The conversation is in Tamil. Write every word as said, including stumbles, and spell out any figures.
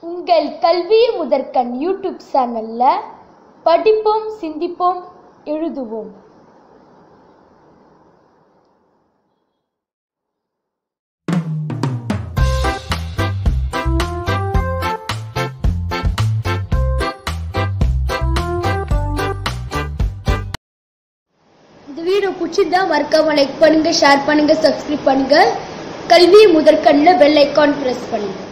உங்கள் கல்வி முதற்கண் யூடியூப் சேனல்ல படிப்போம், சிந்திப்போம், எழுதுவோம். இந்த வீடியோ பிடிச்சிருந்தா மறக்காம லைக் பண்ணுங்க, ஷேர் பண்ணுங்க, சப்ஸ்கிரைப் பண்ணுங்க. கல்வி முதற்கண்ணில் பெல் ஐகான் பிரஸ் பண்ணுங்க.